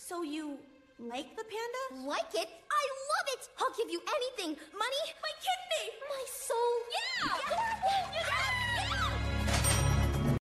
So you like the panda? Like it? I love it! I'll give you anything. Money? My kidney! My soul? Yeah!